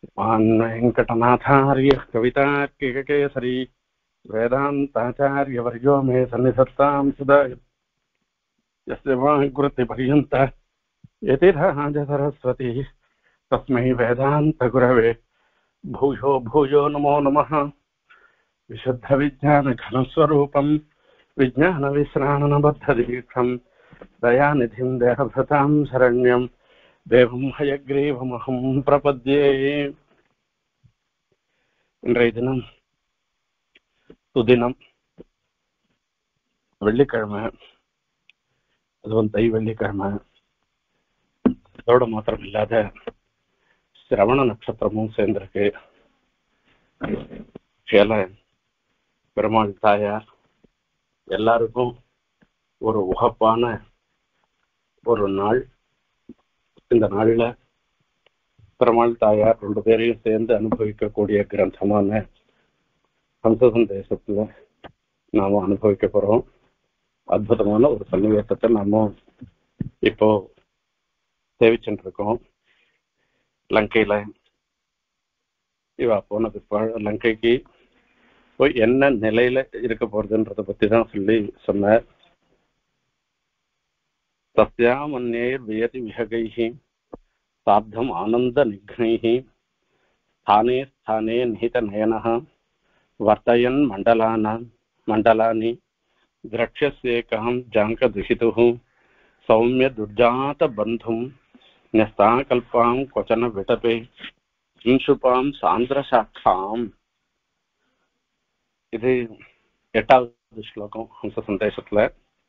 वेंकटनाथार्य कवितार्किककेसरी वेदांताचार्यवर्यो मे सन्निधत्तां सदा यस्य वाग्वृत्तिपर्यन्ता यतिराज सरस्वती तस्मै वेदान्तगुरवे भूयो भूयो नमो नमः। विशुद्धविज्ञानघनस्वरूपं विज्ञानविश्राणनबद्धदीक्षं दयानिधिं देहभृतां शरण्यं देवं हयग्रीवमहं प्रपद्ये। இன்றைய தினம் சுதினம் வெள்ளிக்கிழமை, அதுவும் தை வெள்ளிக்கிழமை. அதோட மாத்திரம் இல்லாத சிரவண நட்சத்திரமும் சேர்ந்திருக்கு. பெருமாள் தாயார் எல்லாருக்கும் ஒரு உகப்பான ஒரு நாள். இந்த நாள்ல பெருமாள் தாயார் ரெண்டு பேரையும் சேர்ந்து அனுபவிக்கக்கூடிய கிரந்தமான ஹம்சசந்தேசத்துல நாம அனுபவிக்க போறோம். அற்புதமான ஒரு சன்னிவேசத்தை நாம இப்போ சேவிச்சுட்டு இருக்கோம். லங்கையில இவா போன பிற்பாடு லங்கைக்கு போய் என்ன நிலையில இருக்க போறதுன்றத பத்தி தான் சொன்னார். தஸ்யாமன்யைர் வியதி விஹகைஹி சார்த்தம் ஆனந்த நிக்னைஹி ஸ்தானே ஸ்தானே நிஹித நயனஹ வர்த்தயன் மண்டலானி திரக்ஷ்யஸ்யேகம் ஜாங்கதுஷிதுஹு சௌமிய துர்ஜாத பந்தும் ன்யஸ்தாகல்பாம் கொச்சன விடபே இன்சுபாம் சாந்திரசாட்சாம். இது 8வது ஸ்லோகம் ஹம்ச சந்தேசத்துல.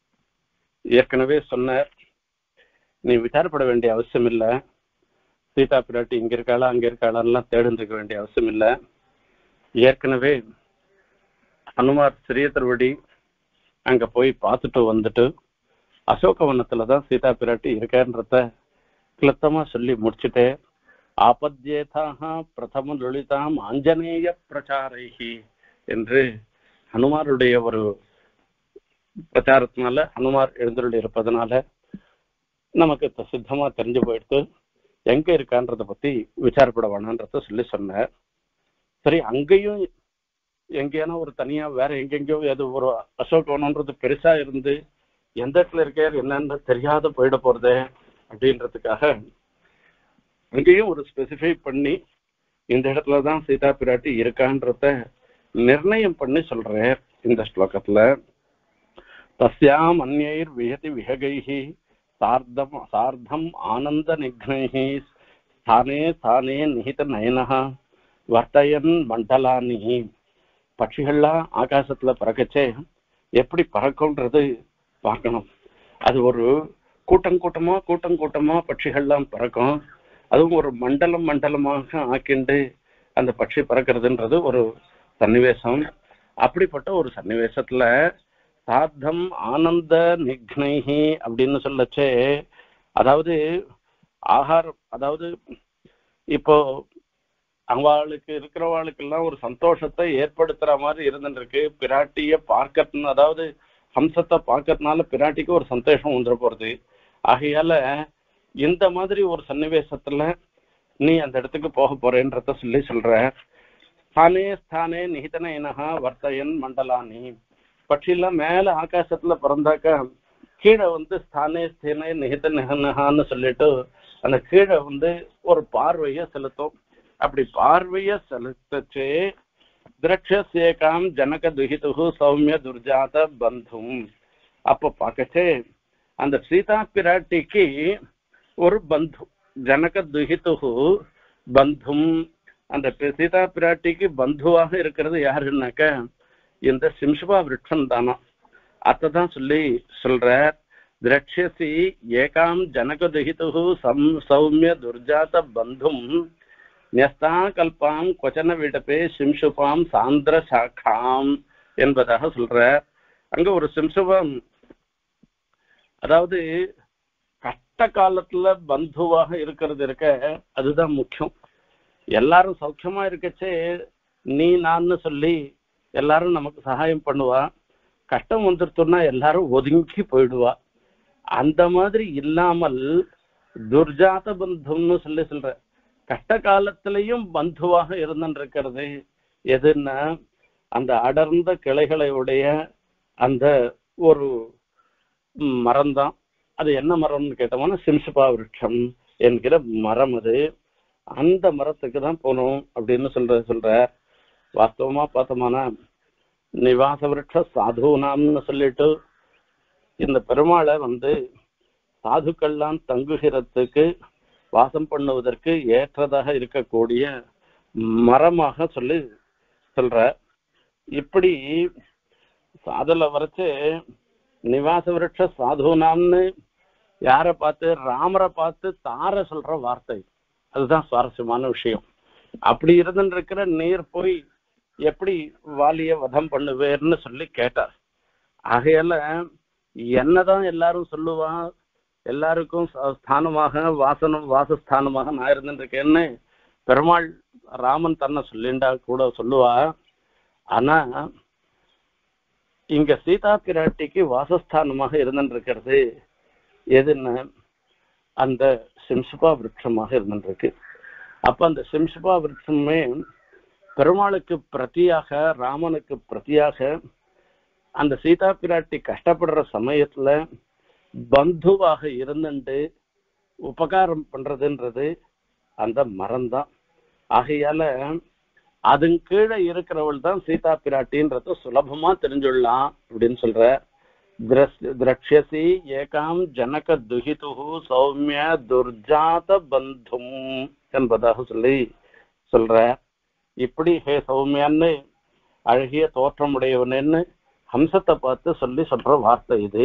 ஏற்கனவே சொன்னார், நீ விசாரப்பட வேண்டிய அவசியம் இல்லை, சீதா பிராட்டி இங்க இருக்காளா அங்க இருக்காளான்லாம் தேடிருக்க வேண்டிய அவசியம் இல்லை. ஏற்கனவே ஹனுமார் சிறிய திருவடி அங்க போய் பார்த்துட்டு வந்துட்டு அசோகவனத்துலதான் சீதா பிராட்டி இருக்கான்றத கிளத்தமா சொல்லி முடிச்சுட்டே, ஆபத்யேதாக பிரதம லலிதாம் ஆஞ்சநேய பிரச்சாரைஹி என்று ஹனுமாருடைய ஒரு பிரச்சாரத்தினால, ஹனுமார் எழுந்தருளி இருப்பதனால நமக்கு சித்தமா தெரிஞ்சு போயிடுத்து எங்க இருக்கான்றத பத்தி விசாரப்பட வேணான்றத சொன்னார். சரி, அங்கேயும் எங்கேனா ஒரு தனியா வேற எங்கெங்கயோ எது ஒரு அசோகவனம்ன்றது பெருசா இருந்து எந்த இடத்துல இருக்கார் என்னன்னு தெரியாத போயிட போறதே அப்படின்றதுக்காக அங்கேயும் ஒரு ஸ்பெசிஃபை பண்ணி இந்த இடத்துலதான் சீதா பிராட்டி இருக்கான்றத நிர்ணயம் பண்ணி சொல்றார் இந்த ஸ்லோகத்துல. தஸ்யாம் அன்யைர் விஹதி விஹகைஹி சார்த்தம் ஆனந்த நிக்னைஹி ஸ்தானே ஸ்தானே நிஹித நயனஹ வர்த்தயன் மண்டலானி. பட்சிகள்லாம் ஆகாசத்துல பறக்கச்சே எப்படி பறக்கும்ன்றது பார்க்கணும். அது ஒரு கூட்டம் கூட்டமா பட்சிகள்லாம் பறக்கும். அதுவும் ஒரு மண்டலமாக ஆக்கிண்டு அந்த பட்சி பறக்கிறதுன்றது ஒரு சன்னிவேசம். அப்படிப்பட்ட ஒரு சன்னிவேசத்துல சார்த்தம் ஆனந்த நிக்னைஹி அப்படின்னு சொல்லச்சே, அதாவது ஆகாரம், அதாவது இப்போ அவளுக்கு இருக்கிறவாளுக்கெல்லாம் ஒரு சந்தோஷத்தை ஏற்படுத்துற மாதிரி இருந்துருக்கு. பிராட்டிய பார்க்கறதுன்னு, அதாவது ஹம்சத்தை பார்க்கறதுனால பிராட்டிக்கு ஒரு சந்தோஷம் வந்துட போறது. ஆகையால இந்த மாதிரி ஒரு சன்னிவேசத்துல நீ அந்த இடத்துக்கு போக போறேன்றத சொல்ற. ஸ்தானே ஸ்தானே நிஹிதனஹா வர்த்தயன் மண்டலானி. பட்சியெல்லாம் மேல ஆகாசத்துல பிறந்தாக்கா கீழே ஸ்தானே ஸ்தானே நிஹிதனஹான்னு சொல்லிட்டு அந்த கீழே ஒரு பார்வைய செலுத்தும். அப்படி பார்வைய செலுத்தச்சே திரக்ஷ்யஸ்யேகாம் ஜனக துஹிதுஹு சௌமிய துர்ஜாத பந்தும். அப்ப பார்க்கச்சே அந்த சீதா பிராட்டிக்கு ஒரு பந்து, ஜனக துஹிதுஹு பந்தும். அந்த சீதா பிராட்டிக்கு பந்துவாக இருக்கிறது யாருன்னாக்க இந்த சிம்சுபா விருட்சம் தானா. அதான் சொல்ற. திரக்ஷ்யசி ஏகாம் ஜனக துஹிதுஹு சௌமிய துர்ஜாத பந்தும் ன்யஸ்தா கல்பாம் கொச்சன விடப்பே சிம்சுபாம் சாந்திர சாக்காம் என்பதாக சொல்ற. அங்க ஒரு சிம்சுபம், அதாவது கஷ்ட காலத்துல பந்துவாக இருக்கிறது அதுதான் முக்கியம். எல்லாரும் சௌக்கியமா இருக்கச்சே நீ நான் சொல்லி எல்லாரும் நமக்கு சகாயம் பண்ணுவா. கஷ்டம் வந்துருத்தோம்னா எல்லாரும் ஒதுங்கி போயிடுவா. அந்த மாதிரி இல்லாமல் துர்ஜாத பந்துன்னு சொல்ற. கஷ்ட காலத்திலையும் பந்துவாக இருந்துருக்கிறது எதுன்னா அந்த அடர்ந்த கிளைகளை உடைய அந்த ஒரு மரம் தான். அது என்ன மரம்னு கேட்டோம்னா சிம்சுபா விருட்சம் என்கிற மரம். அது அந்த மரத்துக்கு தான் போகணும் அப்படின்னு சொல்ற. வாஸ்தவமா பார்த்தோம்னா நிவாச விருட்ச சாதுனாம்னு சொல்லிட்டு இந்த பெருமாளை சாதுக்கள்லாம் தங்குகிறதுக்கு வாசம் பண்ணுவதற்கு ஏற்றதாக இருக்கக்கூடிய மரமாக சொல்ற. இப்படி அதுல வரைச்சு நிவாச விருட்ச சாதுனாம்னு யாரை பார்த்து ராமரை பார்த்து தார சொல்ற வார்த்தை. அதுதான் சுவாரஸ்யமான விஷயம். அப்படி இருந்துருக்கிற நீர் போய் எப்படி வாலிய வதம் பண்ணுவேர்னு சொல்லி கேட்டார். ஆகையால என்னதான் எல்லாரும் சொல்லுவா, எல்லாருக்கும் ஸ்தானமாக வாசஸ்தானமாக நான் இருந்துருக்கேன்னு பெருமாள் ராமன் தன்னை சொல்லிண்டா கூட சொல்லுவா. ஆனா இங்க சீதா பிராட்டிக்கு வாசஸ்தானமாக இருந்துருக்கிறது எதுன்னு அந்த சிம்சுபா விருட்சமாக இருந்துருக்கு. அப்ப அந்த சிம்சுபா விருட்சமே பெருமாளுக்கு பிரதியாக, ராமனுக்கு பிரதியாக அந்த சீதா பிராட்டி கஷ்டப்படுற சமயத்துல பந்துவாக இருந்துட்டு உபகாரம் பண்றதுன்றது அந்த மரம் தான். ஆகையால அதன் கீழே இருக்கிறவள் தான் சீதா பிராட்டின்றத சுலபமா தெரிஞ்சுடலாம் அப்படின்னு சொல்ற. திரக்ஷசி ஏகாம் ஜனக துஹிது சௌமிய துர்ஜாத பந்தும் என்பதாக சொல்ற. இப்படி ஹே சௌமியான்னு அழகிய தோற்றமுடையவனு ஹம்சத்தை பார்த்து சொல்ற வார்த்தை இது.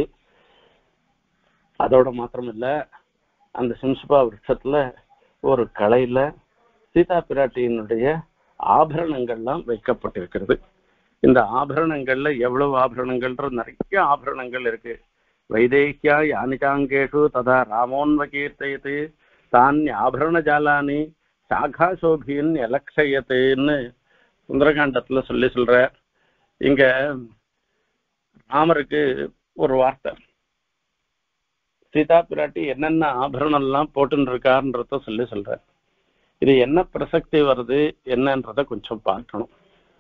அதோட மாத்திரம் இல்ல, அந்த சிம்சுபா விருட்சத்துல ஒரு கலையில சீதா பிராட்டியினுடைய ஆபரணங்கள்லாம் வைக்கப்பட்டிருக்கிறது. இந்த ஆபரணங்கள்ல எவ்வளவு ஆபரணங்கள்ன்ற நிறைய ஆபரணங்கள் இருக்கு. வைதேகியா யானிகாங்கேஷு ததா ராமோன்வகீர்த்தயத்து தான் ஆபரண ஜாலானி சாகாசோபின் எலக்ஷயத்துன்னு சுந்தரகாண்டத்துல சொல்ற. இங்க ராமருக்கு ஒரு வார்த்தை, சீதா பிராட்டி என்னென்ன ஆபரணம் எல்லாம் போட்டுன்னு இருக்காருன்றத சொல்ற. இது என்ன பிரசக்தி வருது என்னன்றத கொஞ்சம் பார்க்கணும்.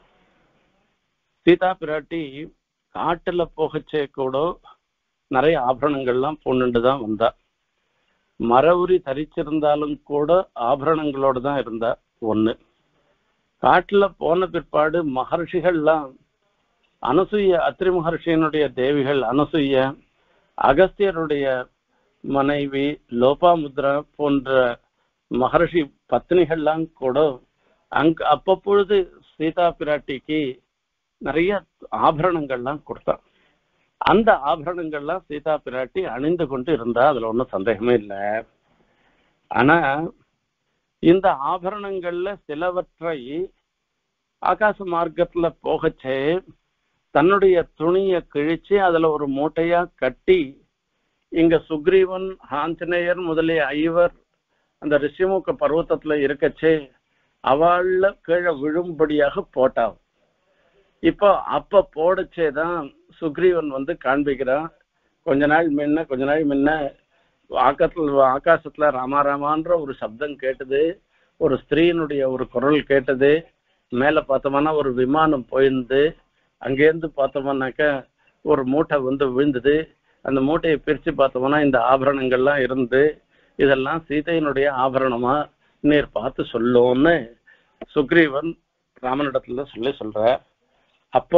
சீதா பிராட்டி காட்டுல போகச்சே கூட நிறைய ஆபரணங்கள்லாம் பொண்ணுண்டுதான் வந்தா. மர உரி தரிச்சிருந்தாலும் கூட ஆபரணங்களோடு தான் இருந்தா. ஒண்ணு, காட்டுல போன பிற்பாடு மகர்ஷிகள்லாம் அனசூய, அத்ரி மகர்ஷியினுடைய தேவிகள் அனசூய, அகஸ்தியருடைய மனைவி லோபாமுத்ரா போன்ற மகர்ஷி பத்னிகள்லாம் கூட அப்பப்பொழுது சீதா பிராட்டிக்கு நிறைய ஆபரணங்கள்லாம் கொடுத்தா. அந்த ஆபரணங்கள்லாம் சீதா பிராட்டி அணிந்து கொண்டு இருந்தா, அதுல ஒன்றும் சந்தேகமே இல்லை. ஆனா இந்த ஆபரணங்கள்ல சிலவற்றை ஆகாச மார்க்கத்துல போகச்சே தன்னுடைய துணியை கிழிச்சு அதுல ஒரு மூட்டையா கட்டி இங்க சுக்ரீவன், ஆஞ்சநேயர் முதலிய ஐவர் அந்த ரிஷிமுக பர்வத்தத்துல இருக்கச்சே அவள்ல கீழே விழும்படியாக போட்டான். இப்போ அப்ப போடச்சேதான் சுக்ரீவன் காண்பிக்கிறான். கொஞ்ச நாள் முன்ன ஆகாசத்துல ராமாராமான்ற ஒரு சப்தம் கேட்டது, ஒரு ஸ்திரீனுடைய ஒரு குரல் கேட்டது. மேல பார்த்தோம்னா ஒரு விமானம் போயிருந்து, அங்கேருந்து பார்த்தோம்னாக்க ஒரு மூட்டை விழுந்தது. அந்த மூட்டையை பிரிச்சு பார்த்தோம்னா இந்த ஆபரணங்கள்லாம் இருந்து, இதெல்லாம் சீதையினுடைய ஆபரணமா நீர் பார்த்து சொல்லும்னு சுக்ரீவன் ராமனிடத்துல சொல்ற. அப்போ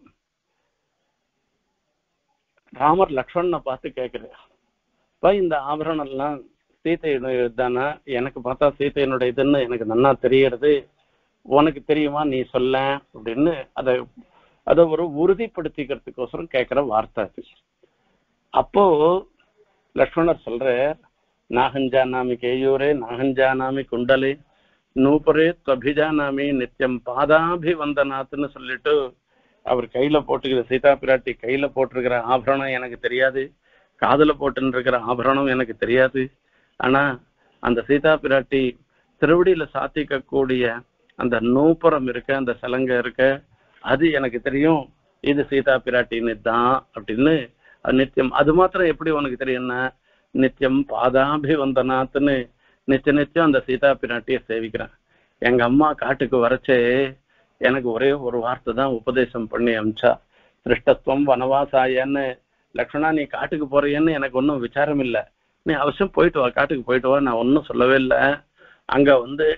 ராமர் லக்ஷ்மணனை பார்த்து கேட்கிறார், இந்த ஆபரணம் எல்லாம் சீதையினுடைய தானே? எனக்கு பார்த்தா சீதையினுடைய இதுன்னு எனக்கு நன்னா தெரியறது, உனக்கு தெரியுமா, நீ சொல்ல அப்படின்னு அதை ஒரு உறுதிப்படுத்திக்கிறதுக்கோசரம் கேட்கிற வார்த்தை அது. அப்போ லக்ஷ்மணர் சொல்ற, நாகஞ்சானாமி கேயூரே நாகஞ்சானாமி குண்டலே நூபரே துவபிஜானாமி நித்தியம் பாதாபிவந்தனாத்னு சொல்லிட்டு அவர் கையில போட்டுக்கிற சீதா பிராட்டி கையில போட்டிருக்கிற ஆபரணம் எனக்கு தெரியாது, காதுல போட்டுன்னு இருக்கிற ஆபரணம் எனக்கு தெரியாது. ஆனா அந்த சீதா பிராட்டி திருவடியில சாத்திக்க கூடிய அந்த நூப்புறம் இருக்க, அந்த சலங்க இருக்க, அது எனக்கு தெரியும், இது சீதா பிராட்டின்னு தான் அப்படின்னு நித்தியம். அது மாத்திரம் எப்படி உனக்கு தெரியும்னா, நித்தியம் பாதாபிவந்தனாத்னு நித்தியம் அந்த சீதா பிராட்டியை சேவிக்கிறேன். எங்க அம்மா காட்டுக்கு வரைச்சே எனக்கு ஒரே ஒரு வார்த்தை தான் உபதேசம் பண்ணி அமிச்சா, சிருஷ்டத்துவம் வனவாசாயன்னு. லக்ஷ்மணா நீ காட்டுக்கு போறியன்னு எனக்கு ஒன்றும் விசாரம் இல்லை, நீ அவசியம் போயிட்டு வா, காட்டுக்கு போயிட்டு வா, நான் ஒன்றும் சொல்லவே இல்லை. அங்க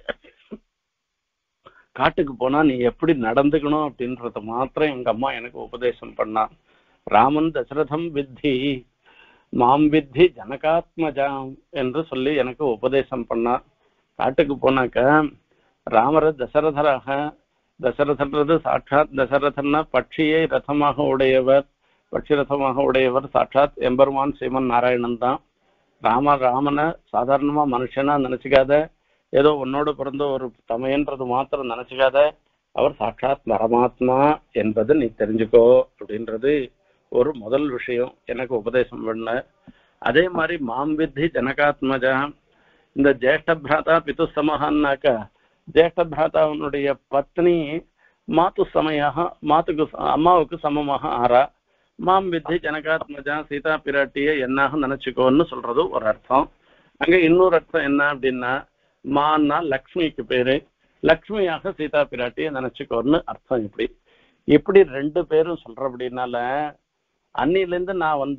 காட்டுக்கு போனா நீ எப்படி நடந்துக்கணும் அப்படின்றத மாத்திரம் எங்க அம்மா எனக்கு உபதேசம் பண்ணா. ராமன் தசரதம் வித்தி மாம் வித்தி ஜனகாத்மஜாம் என்று சொல்லி எனக்கு உபதேசம் பண்ணா. காட்டுக்கு போனாக்க ராமர தசரதராக, தசரதன்றது சாட்சாத் தசரதன்னா பட்சியை ரதமாக உடையவர், பட்சி ரதமாக உடையவர் சாட்சாத் எம்பெருமான் ஸ்ரீமன் நாராயணன் தான். ராமனை சாதாரணமா மனுஷனா நினைச்சுக்காத, ஏதோ உன்னோடு பிறந்த ஒரு தமையன்றது மாத்திரம் நினைச்சுக்காத, அவர் சாட்சாத் பரமாத்மா என்பது நீ தெரிஞ்சுக்கோ அப்படின்றது ஒரு முதல் விஷயம் எனக்கு உபதேசம் பண்ண. அதே மாதிரி மாம்பித்தி ஜனகாத்மஜா, இந்த ஜேஷ்ட பிராதா பித்து சமஹான்னாக்கா ஜேஷ்ட பிராதாவனுடைய பத்னி மாத்து சமயாக மாத்துக்கு அம்மாவுக்கு சமமாக ஆறா. மாம்பித்தி ஜனகாத்மஜா சீதா பிராட்டிய என்னாக நினைச்சுக்கோன்னு சொல்றது ஒரு அர்த்தம். அங்க இன்னொரு அர்த்தம் என்ன அப்படின்னா, மான்னா லக்ஷ்மிக்கு பேரு, லக்ஷ்மியாக சீதா பிராட்டிய நினைச்சுக்கோன்னு அர்த்தம். இப்படி ரெண்டு பேரும் சொல்றபடினால அன்னிலேருந்து நான்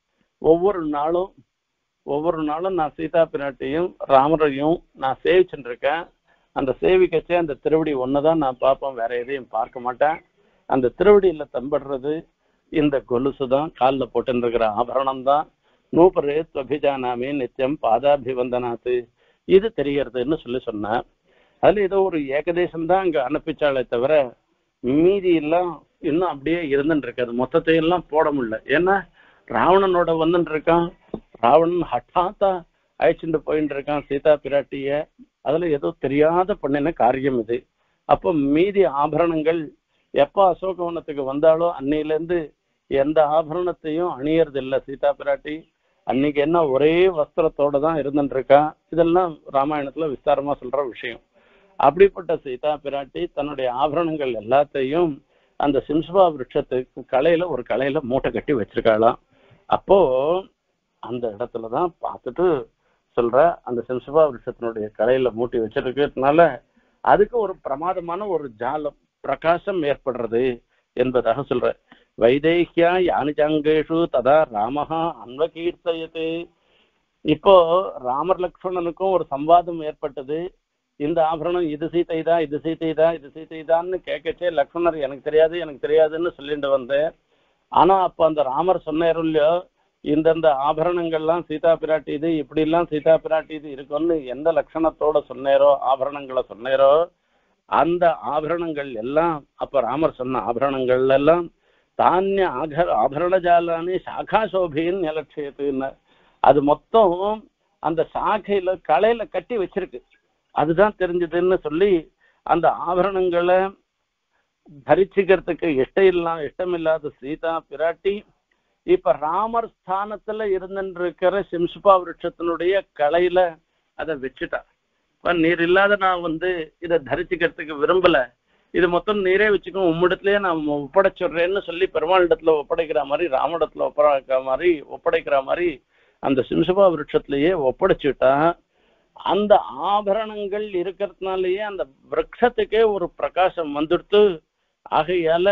ஒவ்வொரு நாளும் நான் சீதா பிராட்டியும் ராமரையும் நான் சேவிச்சுட்டு இருக்கேன். அந்த சேவிக்கச்சே அந்த திருவடி ஒண்ணுதான் நான் பார்ப்பேன், வேற எதையும் பார்க்க மாட்டேன். அந்த திருவடியில தம்படுறது இந்த கொலுசு தான், காலில் போட்டுன்னு இருக்கிற ஆபரணம் தான். நூபரே அபிஜானாமே நித்தியம் பாதாபிவந்தனாத்து, இது தெரியறதுன்னு சொன்னேன். அதுல ஏதோ ஒரு ஏகதேசம் தான் அங்க அனுப்பிச்சாலே தவிர மீதி எல்லாம் இன்னும் அப்படியே இருந்துட்டு இருக்காது. மொத்தத்தையெல்லாம் போட முடியல. ஏன்னா ராவணனோட வந்துட்டு இருக்கான், ராவணன் ஹட்டாத்தா அழைச்சிட்டு போயிட்டு இருக்கான் சீதா பிராட்டிய. அதுல ஏதோ தெரியாத பண்ணின காரியம் இது. அப்போ மீதி ஆபரணங்கள் எப்ப அசோகவனத்துக்கு வந்தாலோ அன்னையிலேருந்து எந்த ஆபரணத்தையும் அணியறது இல்லை சீதா பிராட்டி. அன்னைக்கு என்ன ஒரே வஸ்திரத்தோட தான் இருந்துட்டு இருக்கா. இதெல்லாம் ராமாயணத்துல விஸ்தாரமா சொல்ற விஷயம். அப்படிப்பட்ட சீதா பிராட்டி தன்னுடைய ஆபரணங்கள் எல்லாத்தையும் அந்த சிம்சுபா விருட்சத்துக்கு ஒரு கலையில மூட்டை கட்டி வச்சிருக்காளாம். அப்போ அந்த இடத்துலதான் பார்த்துட்டு சொல்ற, அந்த சிம்சுபா விருட்சத்தினுடைய கலையில மூட்டி வச்சிருக்கிறதுனால அதுக்கு ஒரு பிரமாதமான ஒரு ஜாலம் பிரகாசம் ஏற்படுறது என்பதாக சொல்ற. வைதேகியா யானிஜாங்கேஷு ததா ராமஹா அன்வகீர்த்தயது. இப்போ ராமர் லக்ஷ்மணனுக்கும் ஒரு சம்வாதம் ஏற்பட்டது. இந்த ஆபரணம் இது சீதைதா, இது சீதைதா, இது சீதைதான்னு கேட்கச்சே லக்ஷ்மணர் எனக்கு தெரியாதுன்னு சொல்லிட்டு வந்தேன். ஆனா அப்ப அந்த ராமர் சொன்னாரோ இல்லையோ, இந்தந்த ஆபரணங்கள்லாம் சீதா பிராட்டி இது, இப்படி எல்லாம் சீதா பிராட்டி இது இருக்குன்னு எந்த லட்சணத்தோட சொன்னேரோ, ஆபரணங்களை சொன்னேரோ, அந்த ஆபரணங்கள் எல்லாம் அப்ப ராமர் சொன்ன ஆபரணங்கள் எல்லாம் தானிய ஆபரண ஜாலானி சாகா சோபின்னு நிலட்சியத்துன்னு, அது மொத்தம் அந்த சாகையில கலையில கட்டி வச்சிருக்கு, அதுதான் தெரிஞ்சதுன்னு சொல்லி அந்த ஆபரணங்களை தரிச்சுக்கிறதுக்கு இஷ்டமில்லாத சீதா பிராட்டி இப்ப ராமர் ஸ்தானத்துல இருந்துருக்கிற சிம்சுபா விருட்சத்தினுடைய கலையில அதை வச்சுட்டா. நீர் இல்லாத நான் இதை தரிச்சுக்கிறதுக்கு விரும்பல, இது மொத்தம் நீரே வச்சுக்கோ, உம்மிடத்துலயே நான் ஒப்படைச்சிடுறேன்னு சொல்லி பெருமாளிடத்துல ஒப்படைக்கிற மாதிரி, ராமடத்துல ஒப்படைக்கிற மாதிரி அந்த சிம்சுபா விருட்சத்திலேயே ஒப்படைச்சுட்டா. அந்த ஆபரணங்கள் இருக்கிறதுனாலயே அந்த விரக்ஷத்துக்கே ஒரு பிரகாசம் வந்துடுத்து. ஆகையால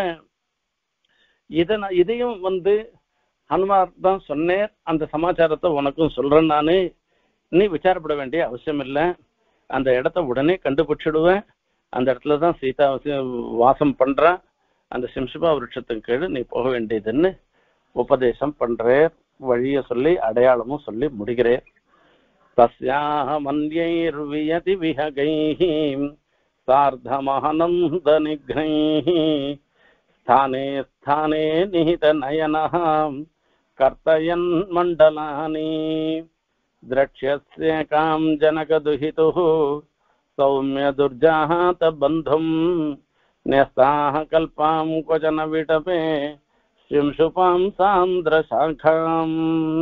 இதையும் ஹனுமார் தான் சொன்னேன், அந்த சமாச்சாரத்தை உனக்கும் சொல்றேன் நானு, நீ விசாரப்பட வேண்டிய அவசியம் இல்லை, அந்த இடத்த உடனே கண்டுபிடிச்சிடுவேன். அந்த இடத்துலதான் சீதா வாசம் பண்றா, அந்த சிம்சுபா விருட்சத்தின் கீழ் நீ போக வேண்டியதுன்னு உபதேசம் பண்றேன். வழிய சொல்லி அடையாளமும் சொல்லி முடிக்கிறேன். தஸ்யாக மன்யைர்வியதி விஹகைஹி சார்த்தமானந்த நிக்ரைஹி ஸ்தானே ஸ்தானே நிஹித நயனஹ கர்த்தயன் மண்டலானி திரக்ஷ்யஸ்ய காம் ஜனகதுஹிதுஹு சௌமிய துர்ஜாஹத பந்தும் ன்யஸ்தாஹ கல்பாம் க்வச்சன விடபே சிம்சுபாம் சாந்திர சாகாம்.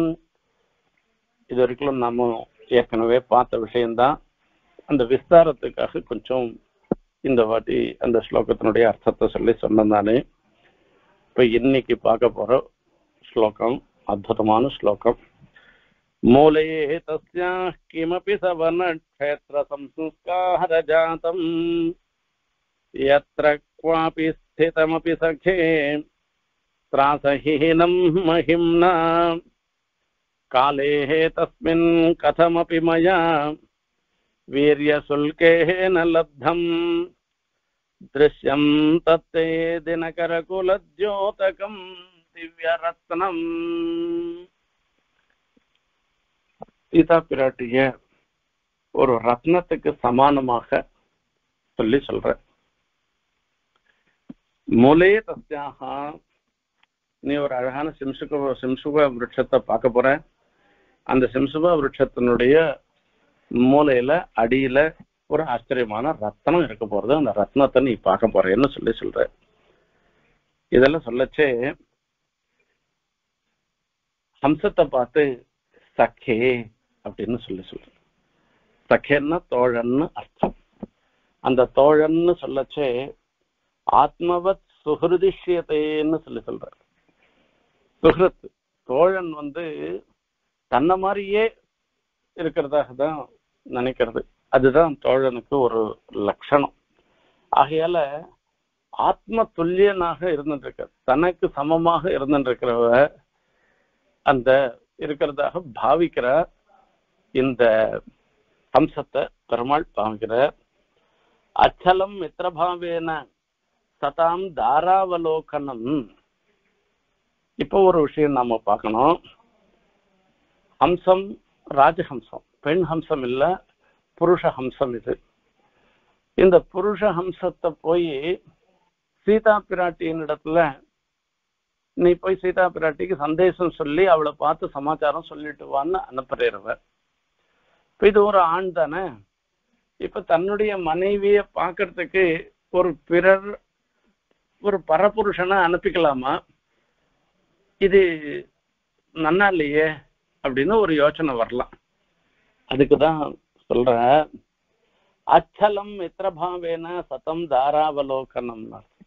இது வரைக்கும் நாம ஏற்கனவே பார்த்த விஷயம்தான். அந்த விஸ்தாரத்துக்காக கொஞ்சம் இந்த வாட்டி அந்த ஸ்லோகத்தினுடைய அர்த்தத்தை சொல்லி சொன்னதானே. இப்ப இன்னைக்கு பார்க்க போற ஸ்லோகம் அற்புதமான ஸ்லோகம். मूले तस्याः किमपि सवर्णक्षेत्रसंस्कारजातम् यत्र क्वापि स्थितमपि सखे त्रासहीनं महिम्ना कालेः तस्मिन् कथमपि मया वीर्यशुल्केन लब्धम् दृश्यं तत्ते दिनकरकुलद्योतकम् दिव्यरत्नम्. சீதா பிராட்டிய ஒரு ரத்னத்துக்கு சமானமாக சொல்லி சொல்ற. மூலே தஸ்யாக, நீ ஒரு அழகான சிம்சுக விருட்சத்தை பார்க்க போற. அந்த சிம்சுக விருட்சத்தினுடைய மூலையில அடியில ஒரு ஆச்சரியமான ரத்னம் இருக்க போறது. அந்த ரத்னத்தை நீ பார்க்க போறேன்னு சொல்லி சொல்ற. இதெல்லாம் சொல்லச்சே ஹம்சத்தை பார்த்து சக்கே அப்படின்னு சொல்லி சொல்ற. சக்கேன்னா தோழன்னு அர்த்தம். அந்த தோழன்னு சொல்லச்சே ஆத்மவத் சுஹிருதிஷ்யத்தேன்னு சொல்லி சொல்ற. சுஹ்ரத் தோழன் தன்னை மாதிரியே இருக்கிறதாக தான் நினைக்கிறது. அதுதான் தோழனுக்கு ஒரு லட்சணம். ஆகையால ஆத்ம துல்லியனாக இருந்துருக்க, தனக்கு சமமாக இருந்துருக்கிறவ அந்த இருக்கிறதாக பாவிக்கிற இந்த ஹம்சத்தை பெருமாள் பாவிக்கிறார். அச்சலம் மித்திரபாவேன சதாம் தாராவலோகனம். இப்போ ஒரு விஷயம் நாம பார்க்கணும். ஹம்சம் ராஜஹம்சம், பெண் ஹம்சம் இல்ல, புருஷ ஹம்சம் இது. இந்த புருஷ ஹம்சத்தை போய் சீதா பிராட்டியின் இடத்துல நீ போய் சீதா பிராட்டிக்கு சந்தேசம் சொல்லி அவளை பார்த்து சமாச்சாரம் சொல்லிட்டு வான்னு அனுப்புறவர். இப்ப இது ஒரு ஆண் தானே. இப்ப தன்னுடைய மனைவிய பாக்குறதுக்கு ஒரு பிறர் ஒரு பரபுருஷனை அனுப்பிக்கலாமா? இது நன்னா இல்லையே அப்படின்னு ஒரு யோசனை வரலாம். அதுக்குதான் சொல்ற, அச்சலம் மித்திரபாவேன சதம் தாராவலோகனம்.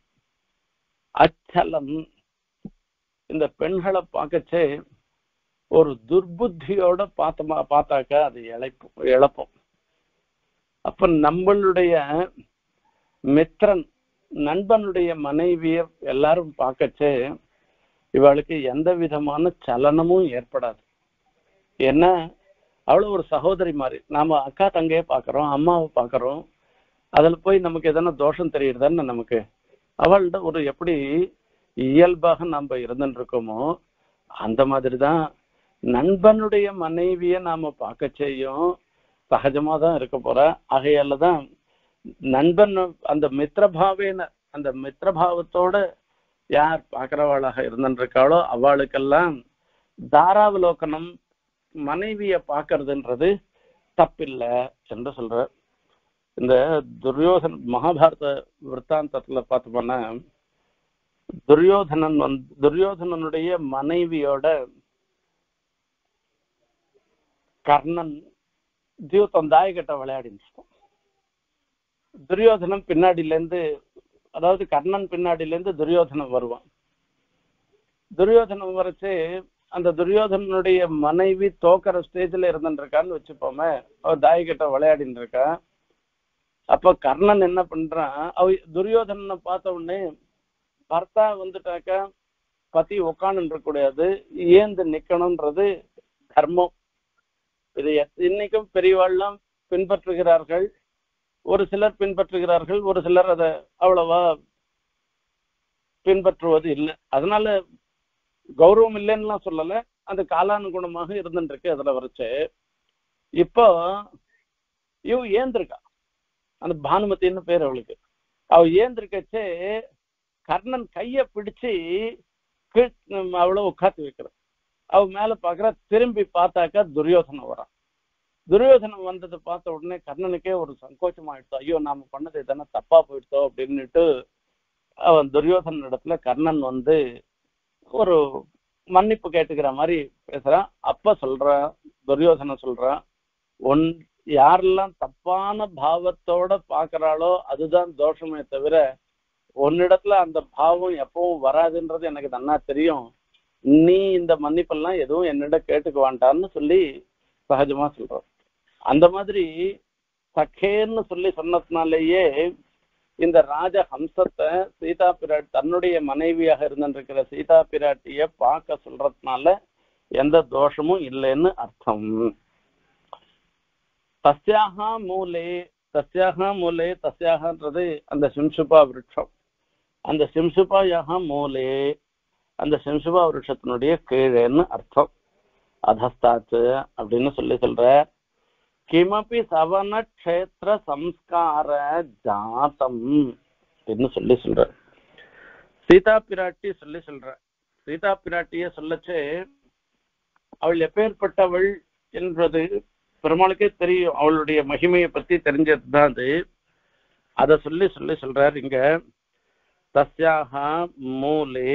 அச்சலம், இந்த பெண்களை பார்க்கச்சே ஒரு துர்புத்தியோட பார்த்தாக்கா அது இழப்போம். அப்ப நம்மளுடைய மித்திரன் நண்பனுடைய மனைவிய எல்லாரும் பார்க்கச்சே இவளுக்கு எந்த விதமான சலனமும் ஏற்படாது. ஏன்னா அவ்வளவு ஒரு சகோதரி மாதிரி. நாம அக்கா தங்கைய பாக்குறோம், அம்மாவை பாக்குறோம், அதுல போய் நமக்கு எதனா தோஷம் தெரியுதுன்னு நமக்கு அவள்கிட்ட ஒரு எப்படி இயல்பாக நாம இருந்துட்டு இருக்கோமோ அந்த மாதிரிதான் நண்பனுடைய மனைவிய நாம பார்க்க செய்யும் சகஜமா தான் இருக்க போற. ஆகையாலதான் நண்பன் அந்த மித்திரபாவேன, அந்த மித்திரபாவத்தோட யார் பார்க்கிறவாளாக இருந்துட்டு இருக்காளோ அவளுக்கெல்லாம் தாராவலோகனம், மனைவிய பார்க்கறதுன்றது தப்பில்லை என்று சொல்ற. இந்த மகாபாரத விற்த்தாந்தத்துல பார்த்தோம்னா துரியோதனனுடைய மனைவியோட கர்ணன் தியூத்தம் தாயகட்ட விளையாடின்னு. துரியோதனன் பின்னாடில இருந்து, அதாவது கர்ணன் பின்னாடில இருந்து துரியோதனன் வருவான். துரியோதனன் வரைச்சு அந்த துரியோதனனுடைய மனைவி தோக்கிற ஸ்டேஜ்ல இருந்துட்டு இருக்கான்னு வச்சுப்போமே, அவ தாயகட்ட விளையாடின்னு இருக்கா. அப்ப கர்ணன் என்ன பண்றான், துரியோதனனை பார்த்த உடனே பர்த்தா வந்துட்டாக்கா பத்தி உக்கான்னு இருக்க கூடாது, ஏந்து நிக்கணும்ன்றது தர்மம். இது இன்னைக்கும் பெரியவாள்லாம் பின்பற்றுகிறார்கள். ஒரு சிலர் பின்பற்றுகிறார்கள், ஒரு சிலர் அதை அவ்வளவா பின்பற்றுவது இல்லை. அதனால கௌரவம் இல்லைன்னுலாம் சொல்லல, அந்த காலானுகுணமாக இருந்துட்டு இருக்கு. அதுல வரைச்சு இப்போ இவ ஏந்திருக்கா, அந்த பானுமத்தின்னு பேர் அவளுக்கு. அவ ஏந்திருக்கச்சே கர்ணன் கைய பிடிச்சு அவ்வளவு உட்காந்து வைக்கிற. அவ மேல பாக்குற, திரும்பி பார்த்தாக்கா துரியோதனம் வரான். துரியோதனம் வந்ததை பார்த்த உடனே கர்ணனுக்கே ஒரு சங்கோச்சம் ஆயிடுத்தோம். ஐயோ நாம பண்ணது எதனா தப்பா போயிடுத்தோம் அப்படின்னுட்டு அவன் துரியோதன இடத்துல கர்ணன் ஒரு மன்னிப்பு கேட்டுக்கிற மாதிரி பேசுறான். அப்ப சொல்றான், துரியோதனன் சொல்றான், யாரெல்லாம் தப்பான பாவத்தோட பாக்குறாளோ அதுதான் தோஷமே தவிர உன்னிடத்துல அந்த பாவம் எப்பவும் வராதுன்றது எனக்கு நன்னா தெரியும். நீ இந்த மன்னிப்பெல்லாம் எதுவும் என்னிட கேட்டுக்க வேண்டான்னு சொல்லி சகஜமா சொல்றோம். அந்த மாதிரி சகேன்னு சொல்லி சொன்னதுனாலேயே இந்த ராஜஹம்சத்தை சீதா பிராட்டி தன்னுடைய மனைவியாக இருந்திருக்கிற சீதா பிராட்டிய பார்க்க சொல்றதுனால எந்த தோஷமும் இல்லைன்னு அர்த்தம். தஸ்யாக மூலே தஸ்யாகன்றது அந்த சிம்சுபா விருட்சம். அந்த சிம்சுபாயாக மூலே அந்த சிம்சுபா விருட்சத்தினுடைய கீழேன்னு அர்த்தம். அதஸ்தாச்சு அப்படின்னு சொல்ற கிமபி சவன க்ஷேத்திர சம்ஸ்கார ஜாத்தம் அப்படின்னு சொல்ற சீதா பிராட்டி சொல்ற சீதா பிராட்டிய சொல்லச்சே அவள் எப்பேற்பட்டவள் என்பது பெருமாளுக்கே தெரியும். அவளுடைய மகிமையை பத்தி தெரிஞ்சதுதான் அது. அத சொல்றார் இங்க. தஸ்யாக மூலே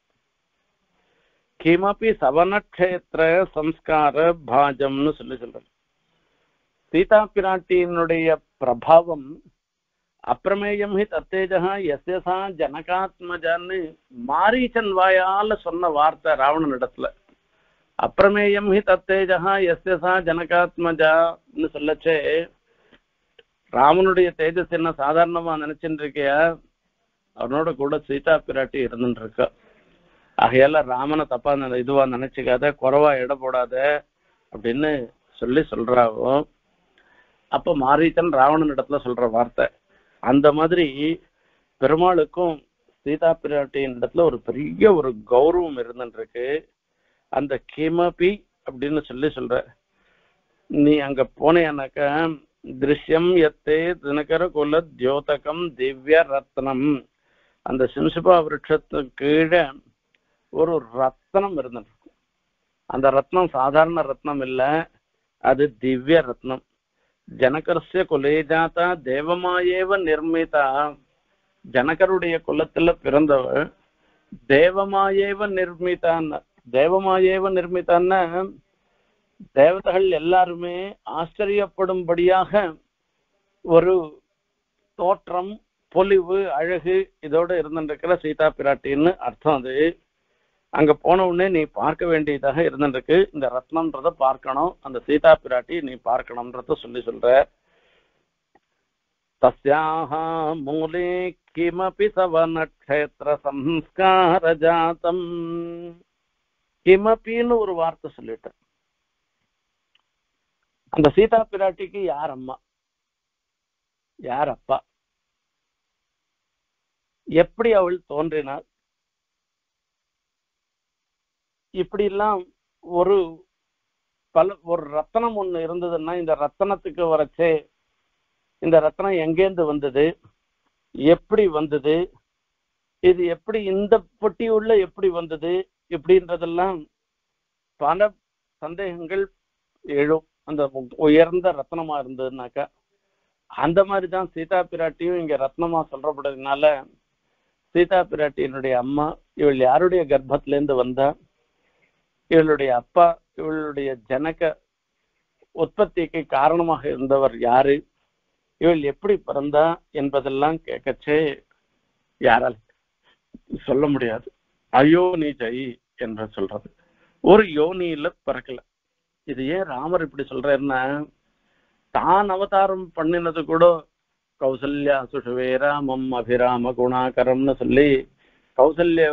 கிமபி சவனக்ஷேத்திர சம்ஸ்கார பாஜம்னு சொல்ற சீதா பிராட்டியினுடைய பிரபாவம் அப்பிரமேயம் ஹி தத்தேஜா எஸ்யசா ஜனகாத்மஜான்னு மாரீச்சன் வாயால சொன்ன வார்த்தை ராவணன் இடத்துல. அப்பிரமேயம் ஹி தத்தேஜா எஸ்யசா ஜனகாத்மஜான்னு சொல்லச்சே ராமனுடைய தேஜஸ் என்ன சாதாரணமா நினைச்சுட்டு இருக்கியா? அவனோட கூட சீதா பிராட்டி இருந்துட்டு இருக்கா. ஆகையால ராமனை தப்பா இதுவா நினைச்சுக்காத, குறைவா இட போடாத அப்படின்னு சொல்றாவோ. அப்ப மாரீச்சன் ராவணன் இடத்துல சொல்ற வார்த்தை. அந்த மாதிரி பெருமாளுக்கும் சீதா பிராட்டியின் இடத்துல ஒரு பெரிய ஒரு கௌரவம் இருந்துட்டு இருக்கு. அந்த கிமபி அப்படின்னு சொல்ற நீ அங்க போனேனாக்கா திருஷ்யம் எத்தே தினகர குல தியோதகம் திவ்ய ரத்னம் அந்த சிம்சுபா விருட்சத்துக்கு கீழே ஒரு ரத்னம் இருந்துட்டு இருக்கும். அந்த ரத்னம் சாதாரண ரத்னம் இல்ல, அது திவ்ய ரத்னம். ஜனகர்சிய குலேஜாத்தா தேவமாயேவ நிர்மிதா. ஜனகருடைய குலத்துல பிறந்தவள் தேவமாயேவ நிர்மிதான்னு. தேவமாயேவ நிர்மிதான்னா தேவதைகள் எல்லாருமே ஆச்சரியப்படும்படியாக ஒரு தோற்றம், பொலிவு, அழகு இதோட இருந்துருக்கிற சீதா பிராட்டின்னு அர்த்தம். அது அங்க போன உடனே நீ பார்க்க வேண்டியதாக இருந்துருக்கு. இந்த ரத்னம்ன்றத பார்க்கணும், அந்த சீதா பிராட்டி நீ பார்க்கணும்ன்றத சொல்ற. தஸ்யாக மூலே கிமபி சவனக்ஷேத்திர சம்ஸ்கார ஜாதம். கிமபின்னு ஒரு வார்த்தை சொல்லிட்ட. அந்த சீதா பிராட்டிக்கு யார் அம்மா, யார் அப்பா, எப்படி அவள் தோன்றினாள், இப்படி எல்லாம் ஒரு ரத்தனம் ஒண்ணு இருந்ததுன்னா இந்த ரத்தனத்துக்கு வரச்சே இந்த ரத்தனம் எங்கேந்து வந்தது, எப்படி வந்தது, இது எப்படி இந்த பொட்டி உள்ள எப்படி வந்தது, இப்படின்றதெல்லாம் பல சந்தேகங்கள் எழும். அந்த உயர்ந்த ரத்னமா இருந்ததுனாக்கா அந்த மாதிரிதான் சீதா பிராட்டியும் இங்க ரத்னமா சொல்றப்படுறதுனால சீதா பிராட்டியினுடைய அம்மா இவள் யாருடைய கர்ப்பத்துல இருந்து வந்தா, இவளுடைய அப்பா இவளுடைய ஜனக உற்பத்திக்கு காரணமாக இருந்தவர் யாரு, இவள் எப்படி பிறந்தா என்பதெல்லாம் கேட்கச்சே யாரால் சொல்ல முடியாது. அயோனி ஜெய் என்று சொல்றது. ஒரு யோனியில பிறக்கல. இது ஏன் ராமர் இப்படி சொல்றாருன்னா, தான் அவதாரம் பண்ணினது கூட கௌசல்யா சுஷவே ராமம் அபிராம குணாகரம்னு சொல்லி கௌசல்யா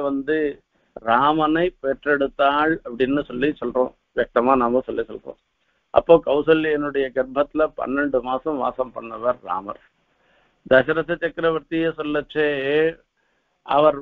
ராமனை பெற்றெடுத்தாள் அப்படின்னு சொல்றோம். வெக்தமா நாம சொல்றோம். அப்போ கௌசல்யனுடைய கர்ப்பத்துல 12 மாசம் வாசம் பண்ணவர் ராமர். தசரத சக்கரவர்த்திய சொல்லச்சே அவர்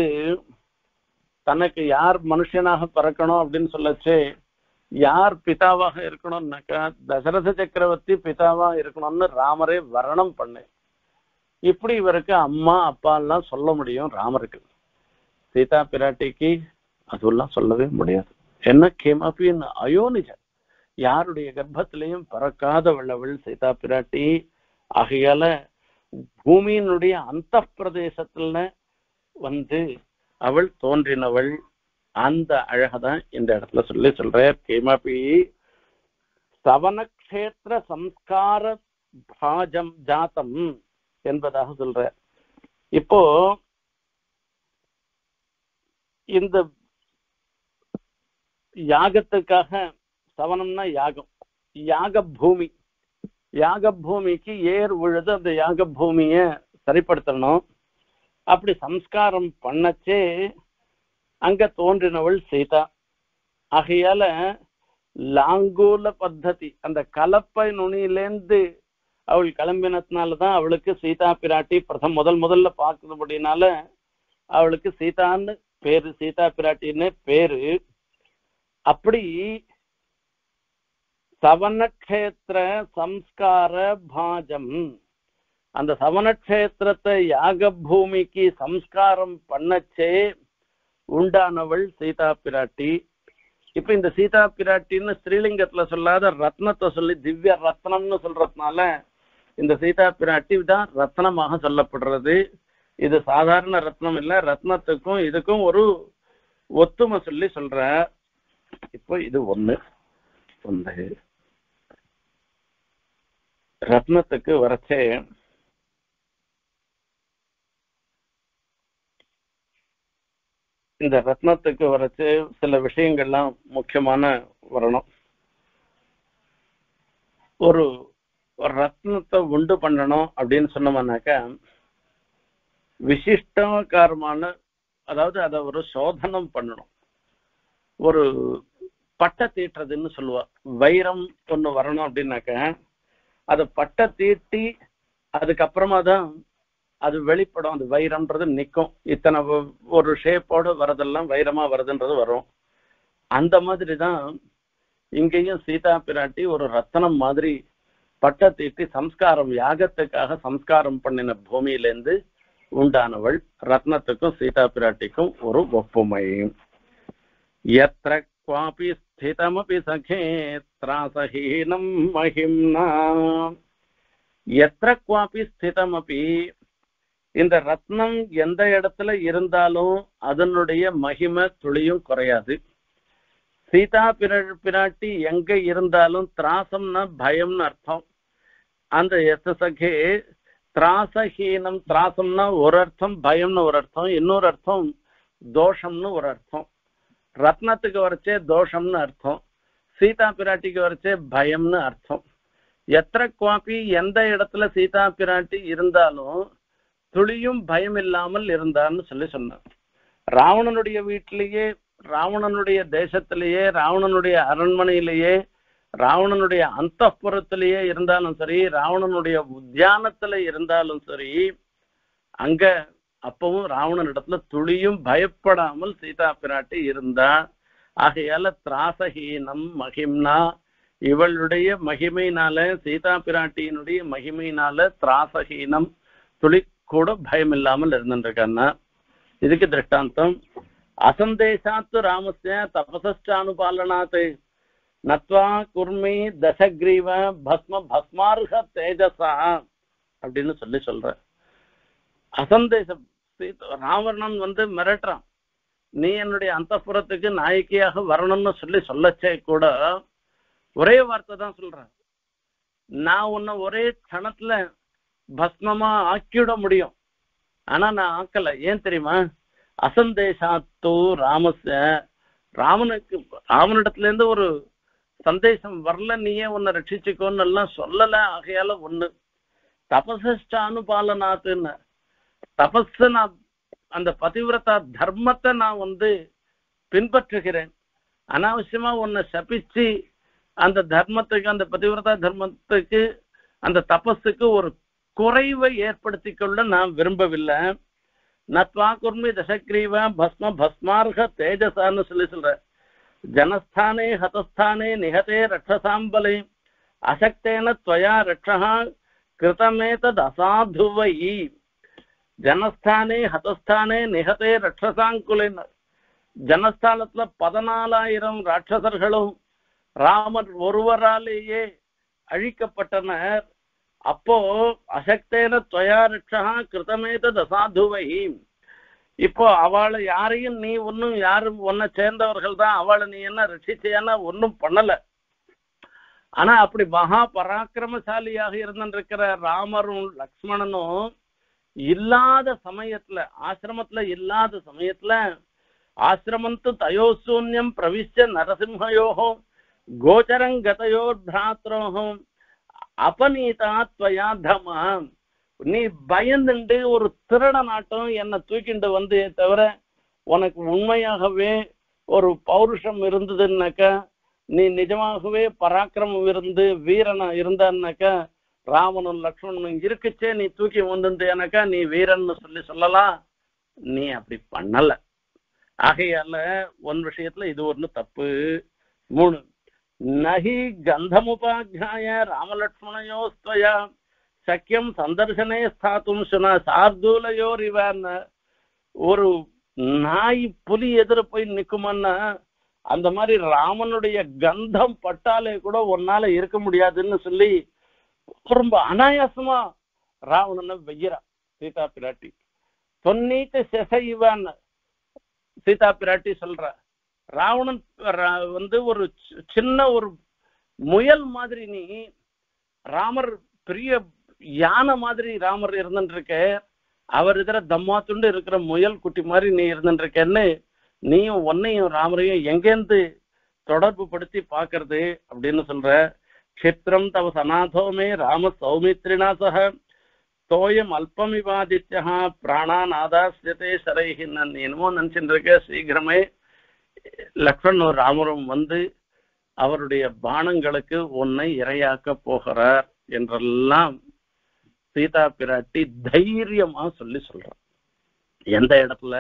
தனக்கு யார் மனுஷனாக பிறக்கணும் அப்படின்னு சொல்லச்சே யார் பிதாவாக இருக்கணும்னாக்கா தசரத சக்கரவர்த்தி பிதாவா இருக்கணும்னு ராமரே வர்ணம் பண்ணு. இப்படி இவருக்கு அம்மா அப்பா எல்லாம் சொல்ல முடியும் ராமருக்கு. சீதா பிராட்டிக்கு அதெல்லாம் சொல்லவே முடியாது. என்ன கேமாப்பின்னு அயோனிஜ, யாருடைய கர்ப்பத்திலையும் பிறக்காதவள் அவள் சீதா பிராட்டி. ஆகையால பூமியினுடைய அந்த பிரதேசத்துல அவள் தோன்றினவள். அந்த அழகதான் இந்த இடத்துல சொல்ற. கேமாப்பி சவனக்ஷேத்திர சம்ஸ்கார பாஜம் ஜாத்தம் என்பதாக சொல்ற. இப்போ இந்த யாகத்துக்காக சவனம்னா யாகம், யாக பூமி, யாக பூமிக்கு ஏர் விழுது அந்த யாக பூமிய சரிப்படுத்தணும். அப்படி சம்ஸ்காரம் பண்ணச்சே அங்க தோன்றினவள் சீதா. ஆகையால லாங்கூல பத்ததி, அந்த கலப்பை நுனியிலேந்து அவள் கிளம்பினதுனாலதான் அவளுக்கு சீதா பிராட்டி முதல்ல பார்க்கறபடினால அவளுக்கு சீதான்னு பேரு, சீதா பிராட்டின்னு பேரு. அப்படி சவனக்ஷேத்திர சம்ஸ்கார பாஜம், அந்த சவனக்ஷேத்திரத்தை யாக பூமிக்கு சம்ஸ்காரம் பண்ணச்சே உண்டானவள் சீதா பிராட்டி. இப்ப இந்த சீதா பிராட்டின்னு ஸ்ரீலிங்கத்துல சொல்லாத ரத்னத்தை சொல்லி திவ்ய ரத்னம்னு சொல்றதுனால இந்த சீதா பிராட்டி தான் ரத்னமாக சொல்லப்படுறது. இது சாதாரண ரத்னம் இல்ல, ரத்னத்துக்கும் இதுக்கும் ஒரு ஒத்துமை சொல்லி சொல்ற. இப்போ இது ஒண்ணு ரத்னத்துக்கு வரச்சே இந்த ரத்னத்துக்கு வரச்சு சில விஷயங்கள்லாம் முக்கியமான வரணும். ஒரு ரத்னத்தை உண்டு பண்ணணும் அப்படின்னு சொன்னோம்னாக்கா விசிஷ்டகாரமான, அதாவது அதை ஒரு சோதனம் பண்ணணும். ஒரு பட்டை தீட்டுறதுன்னு சொல்லுவா. வைரம் ஒண்ணு வரணும் அப்படின்னாக்க அதை பட்டை தீட்டி அதுக்கப்புறமா தான் அது வெளிப்படும். அது வைரம்ன்றது நிற்கும். இத்தனை ஒரு ஷேப்போடு வரதெல்லாம் வைரமா வருதுன்றது வரும். அந்த மாதிரி தான் இங்கேயும் சீதா பிராட்டி ஒரு ரத்தனம் மாதிரி பட்டை தீட்டி சம்ஸ்காரம், யாகத்துக்காக சம்ஸ்காரம் பண்ணின பூமியிலேருந்து உண்டானவள். ரத்னத்துக்கும் சீதா பிராட்டிக்கும் ஒரு ஒப்புமை. யத்ர க்வாபி ஸ்திதமபி சகே த்ராசஹீனம் மஹிம்னா, யத்ர க்வாபி ஸ்திதமபி, இந்த ரத்னம் எந்த இடத்துல இருந்தாலும் அதனுடைய மகிமை துளியும் குறையாது. சீதா பிராட்டி எங்க இருந்தாலும், திராசம்னா பயம்னு அர்த்தம். அந்த எசசகே திராசஹீனம், திராசம்னா ஒரு அர்த்தம், பயம்னு ஒரு அர்த்தம், இன்னொரு அர்த்தம் தோஷம்னு ஒரு அர்த்தம். ரத்னத்துக்கு வரைச்சே தோஷம்னு அர்த்தம், சீதா பிராட்டிக்கு வரைச்சே பயம்னு அர்த்தம். எத்திர குவாப்பி, எந்த இடத்துல சீதா பிராட்டி இருந்தாலும் துளியும் பயம் இல்லாமல் இருந்தான்னு சொல்லி சொன்னார். ராவணனுடைய வீட்டிலேயே, ராவணனுடைய தேசத்திலேயே, ராவணனுடைய அரண்மனையிலேயே, ராவணனுடைய அந்தப்புறத்திலேயே இருந்தாலும் சரி, ராவணனுடைய உத்தியானத்துல இருந்தாலும் சரி, அங்க அப்பவும் ராவணன் இடத்துல துளியும் பயப்படாமல் சீதா பிராட்டி இருந்தா. ஆகையால திராசஹீனம் மகிம்னா, இவளுடைய மகிமையினால, சீதா பிராட்டியினுடைய மகிமையினால திராசஹீனம், துளி கூட பயம் இல்லாமல் இருந்துருக்கான்னா. இதுக்கு திருஷ்டாந்தம் அசந்தேசாத்து ராமஸ்ய தபசானுபாலனாத் நத்வா குர்மி தசக்ரீவ பஸ்ம பஸ்மார்ஹ தேஜசா அப்படின்னு சொல்லி சொல்ற. அசந்தேசம், ராவணன் மிரட்டுறான், நீ என்னுடைய அந்தப்புறத்துக்கு நாயக்கியாக வரணும்னு சொல்லச்சே கூட ஒரே வார்த்தை தான் சொல்றேன், நான் உன்னை ஒரே க்ஷணத்துல பஸ்மமா ஆக்கிவிட முடியும், ஆனா நான் ஆக்கல. ஏன் தெரியுமா? அசந்தேசாத்து ராமஸ்ய, ராவனிடத்துல இருந்து ஒரு சந்தேசம் வரல, நீயே உன்னை ரட்சிச்சுக்கோன்னு எல்லாம் சொல்லல. ஆகையால ஒண்ணு தபசானுபாலனாத்துன்னு, தபஸ நான் அந்த பதிவிரதா தர்மத்தை நான் பின்பற்றுகிறேன். அனாவசியமா உன்னை சபிச்சு அந்த தர்மத்துக்கு, அந்த பதிவிரதா தர்மத்துக்கு, அந்த தபஸுக்கு ஒரு குறைவை ஏற்படுத்தி கொள்ள நான் விரும்பவில்லை. நத்வா குர்மி தசக்ரீவ பஸ்ம பஸ்மார்ஹ தேஜசான்னு சொல்லி சொல்ற. ஜனஸ்தானே ஹதஸ்தானே நிஹதே ரட்சசாம்பலே அசக்தேன துவயா ரட்சஹா கிருதமே தத் அசாதுவை. ஜனஸ்தானே ஹதஸ்தானே நிஹதே ரட்சசாங்குலின், ஜனஸ்தானத்துல 14,000 ராட்சசர்களும் ராமர் ஒருவராலேயே அழிக்கப்பட்டனர். அப்போ அசக்தேன துவயா ரட்சஹா கிருதமே தத் அசாதுவை. இப்போ அவளை யாரையும் நீ ஒன்னும், யாரும் உன்னை சேர்ந்தவர்கள் தான், அவளை நீ என்ன ரட்சிச்சியானா ஒன்னும் பண்ணல. ஆனா அப்படி மகா பராக்கிரமசாலியாக இருந்திருக்கிற ராமரும் லக்ஷ்மணனும் இல்லாத சமயத்துல, ஆசிரமத்துல இல்லாத சமயத்துல ஆசிரமந்து தயோ சூன்யம் பிரவிஷ்ய நரசிம்ஹயோஹோ கோச்சரம் கதயோர் பிராத்ரோஹம் அபநீதா துவயா தமா. நீ பயந்துண்டு ஒரு திருட நாட்டம் என்னை தூக்கிண்டு வந்து தவிர உனக்கு உண்மையாகவே ஒரு பௌருஷம் இருந்ததுன்னாக்கா, நீ நிஜமாகவே பராக்கிரமம் இருந்து வீரனா இருந்தான்னாக்கா, ராமனும் லக்ஷ்மணனும் இருக்குச்சே நீ தூக்கி வந்துட்டேனாக்கா நீ வீரன்னு சொல்லலாம். நீ அப்படி பண்ணல. ஆகையால ஒன் விஷயத்துல இது ஒண்ணு தப்பு. 3 நகி கந்தமுபாத்தியாய ராமலட்சுமணயோஸ்துவயா சக்கியம் சந்தர்சனே ஸ்தாத்தும் சுனா சார்தூலையோர் இவன். ஒரு நாய் புலி எதிர போய் நிக்குமான்னா அந்த மாதிரி ராமனுடைய கந்தம் பட்டாலே கூட ஒன்னால இருக்க முடியாதுன்னு சொல்லி ரொம்ப அனாயாசமா ராவணனை வெய்யறா சீதா பிராட்டி. தொன்னீட்டு செசைவான் சீதா பிராட்டி சொல்ற. ராவணன் ஒரு சின்ன ஒரு முயல் மாதிரி, நீ ராமர் பெரிய யானை மாதிரி ராமர் இருந்துட்டு இருக்க, அவர் இதர தம்மாத்துண்டு இருக்கிற முயல் குட்டி மாதிரி நீ இருந்துட்டு இருக்கன்னு நீயும் ஒன்னையும் ராமரையும் எங்கேருந்து தொடர்பு படுத்தி பாக்குறது அப்படின்னு சொல்ற. க்ஷிப்ரம் தவ சனாதோமே ராம சௌமித்ரினா சக தோயம் அல்பமிவாதித்யா பிராணாநாதாஸ்யதே சரைஹின்னு நீ என்னமோ நினைச்சுட்டு இருக்க. சீக்கிரமே லக்ஷ்மணன் ராமரும் வந்து அவருடைய பானங்களுக்கு உன்னை இரையாக்க போகிறார் என்றெல்லாம் சீதா பிராட்டி தைரியமா சொல்ற. எந்த இடத்துல?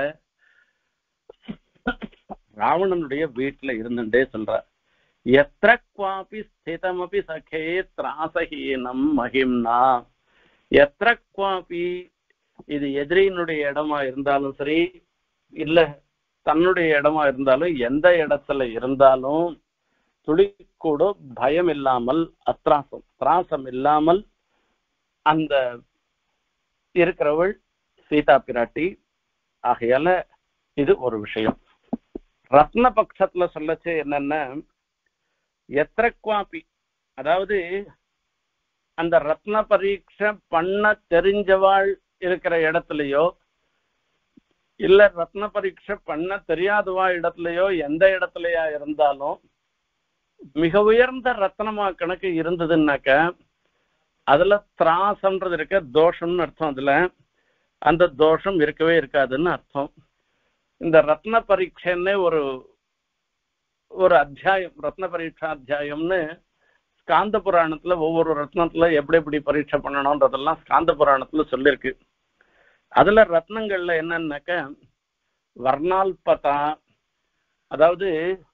ராவணனுடைய வீட்டுல இருந்துட்டே சொல்ற. எத்திர குவாபி ஸ்திதமபி சகே திராசஹீனம் மகிம்னா. எத்திர குவாபி, இது எதிரியினுடைய இடமா இருந்தாலும் சரி, இல்ல தன்னுடைய இடமா இருந்தாலும், எந்த இடத்துல இருந்தாலும் துளி கூட பயம் இல்லாமல், திராசம் இல்லாமல் அந்த இருக்கிறவள் சீதா பிராட்டி. ஆகையால இது ஒரு விஷயம். ரத்ன பட்சத்துல சொல்லச்சு என்னன்னா, எத்திர குவாபி, அதாவது அந்த ரத்ன பரீட்சை பண்ண தெரிஞ்சவாள் இருக்கிற இடத்துலயோ இல்ல ரத்ன பரீட்சை பண்ண தெரியாதவா இடத்துலயோ எந்த இடத்துலயா இருந்தாலும் மிக உயர்ந்த ரத்னமா கணக்கு இருந்ததுன்னாக்க அதுல திராசம்ன்றது இருக்க, தோஷம்னு அர்த்தம். அதுல அந்த தோஷம் இருக்கவே இருக்காதுன்னு அர்த்தம். இந்த ரத்ன பரீட்சைன்னு ஒரு அத்தியாயம், ரத்ன பரீட்சா அத்தியாயம்னு ஸ்காந்த புராணத்துல ஒவ்வொரு ரத்னத்துல எப்படி எப்படி பரீட்சை பண்ணணும்ன்றதெல்லாம் ஸ்காந்த புராணத்துல சொல்லியிருக்கு. அதுல ரத்னங்கள்ல என்னன்னாக்க வர்ணால்பதா, அதாவது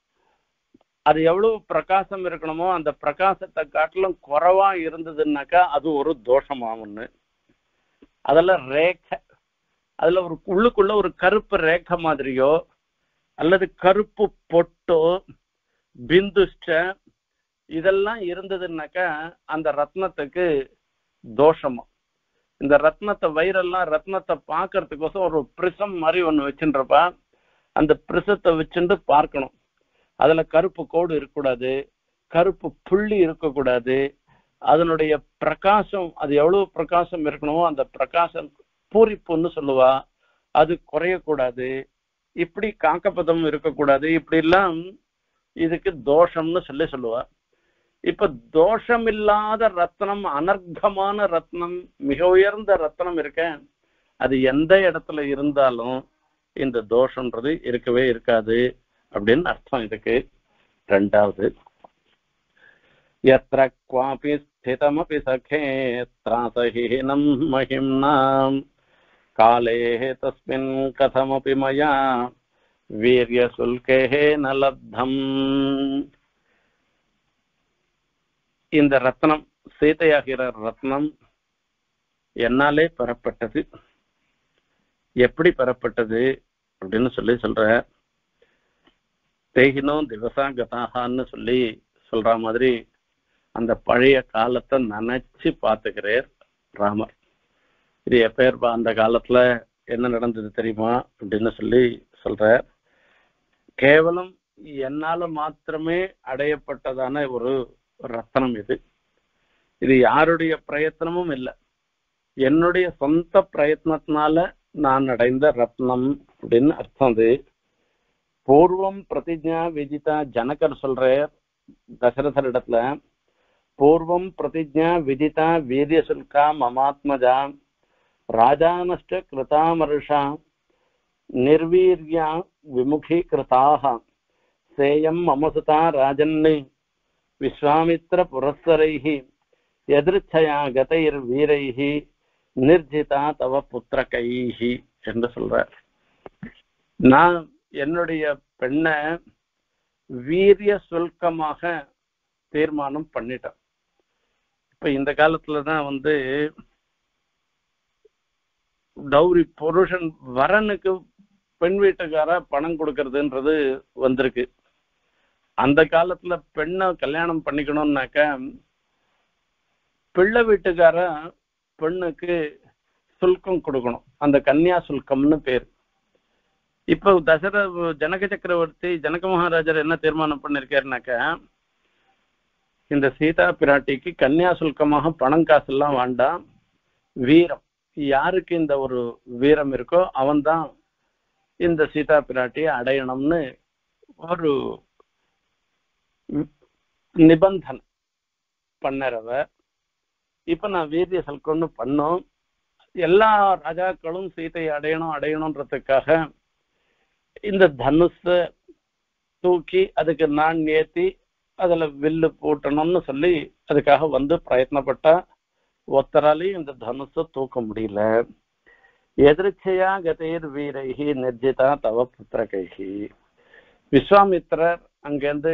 அது எவ்வளவு பிரகாசம் இருக்கணுமோ அந்த பிரகாசத்தை காட்டிலும் குறைவா இருந்ததுன்னாக்கா அது ஒரு தோஷமாகும்னு. அதுல ரேகை, அதுல ஒரு உள்ளுக்குள்ள ஒரு கருப்பு ரேகை மாதிரியோ அல்லது கருப்பு பொட்டோ பிந்துஷ்ட இதெல்லாம் இருந்ததுன்னாக்கா அந்த ரத்னத்துக்கு தோஷமா. இந்த ரத்னத்தை வயிறெல்லாம் ரத்னத்தை பார்க்கறதுக்கோசம் ஒரு பிரிசம் மாதிரி ஒண்ணு வச்சுன்றப்பா, அந்த பிரிசத்தை வச்சுட்டு பார்க்கணும். அதுல கருப்பு கோடு இருக்கக்கூடாது, கருப்பு புள்ளி இருக்கக்கூடாது. அதனுடைய பிரகாசம், அது எவ்வளவு பிரகாசம் இருக்கணுமோ அந்த பிரகாசம் பூரிப்புன்னு சொல்லுவா, அது குறையக்கூடாது. இப்படி காக்கபதம் இருக்கக்கூடாது. இப்படி எல்லாம் இதுக்கு தோஷம்னு சொல்லுவா. இப்ப தோஷம் இல்லாத ரத்னம், அனர்க்கமான ரத்னம், மிக உயர்ந்த ரத்னம் இருக்க, அது எந்த இடத்துல இருந்தாலும் இந்த தோஷம்ன்றது இருக்கவே இருக்காது அப்படின்னு அர்த்தம் இதுக்கு. ரெண்டாவது, யத்ர க்வாபி ஸ்திதமபி சகே த்ராசஹீனம் மஹிம்னாம் காலே தஸ்மின் கதமபி மயா வீர்ய சுல்கே நலப்தம். இந்த ரத்னம், சீதையாகிற ரத்னம் என்னாலே பெறப்பட்டது. எப்படி பெறப்பட்டது அப்படின்னு சொல்ற. தேகினோ திவசா கதாகான்னு சொல்ற மாதிரி அந்த பழைய காலத்தை நினைச்சு பார்த்துக்கிறார் ராமர். இது எப்பேர் அந்த காலத்துல என்ன நடந்தது தெரியுமா அப்படின்னு சொல்ற. கேவலம் என்னால மாத்திரமே அடையப்பட்டதான ஒரு ரத்னம் இது. இது யாருடைய பிரயத்தனமும் இல்லை, என்னுடைய சொந்த பிரயத்னத்தினால நான் அடைந்த ரத்னம் அப்படின்னு அர்த்தம். அது பூர்வம் பிரதிஜா விதிதா ஜனகர் சொல்ற தசரதர் இடத்துல பூர்வம் பிரதிஜா விதிதா வீரிய சுல்கா மமாத்மஜா ராஜானஷ்ட கிருதாமருஷா நிர்வீர்யா விமுகீகிருதாக சேயம் மமசுதா ராஜன்னு விஸ்வாமித்ர புரஸ்தரைஹி எதிர்ச்சயா கதைர் வீரைஹி நிர்ஜிதா தவ புத்திரகைஹி என்று சொல்றார். நான் என்னுடைய பெண்ணை வீரிய சுல்கமாக தீர்மானம் பண்ணிட்டேன். இப்ப இந்த காலத்துலதான் டௌரி புருஷன் வரனுக்கு பெண் வீட்டுக்கார பணம் கொடுக்கறதுன்றது வந்திருக்கு. அந்த காலத்துல பெண்ணை கல்யாணம் பண்ணிக்கணும்னாக்க பிள்ளை வீட்டுக்கார பெண்ணுக்கு சுல்கம் கொடுக்கணும். அந்த கன்னியா சுல்கம்னு பேர். இப்ப ஜனக சக்கரவர்த்தி ஜனக மகாராஜர் என்ன தீர்மானம் பண்ணிருக்காருனாக்க இந்த சீதா பிராட்டிக்கு கன்னியா சுல்கமாக பணம் காசு எல்லாம் வேண்டாம், வீரம், யாருக்கு இந்த ஒரு வீரம் இருக்கோ அவன்தான் இந்த சீதா பிராட்டியை அடையணும்னு ஒரு நிபந்தனை பண்ணறவ. இப்ப நான் வீரிய சல்கம்னு பண்ணோம். எல்லா ராஜாக்களும் சீதையை அடையணும்ன்றதுக்காக இந்த தனுஷ தூக்கி அதுக்கு நான் ஏத்தி அதுல வில்லு போட்டணும்னு சொல்லி அதுக்காக பிரயத்னப்பட்டா ஒத்தராலையும் இந்த தனுஷ தூக்க முடியல. எதிர்ச்சையா கதைர் வீரைஹி நிர்ஜிதா தவ புத்திரகைஹி. விஸ்வாமித்திரர் அங்கேருந்து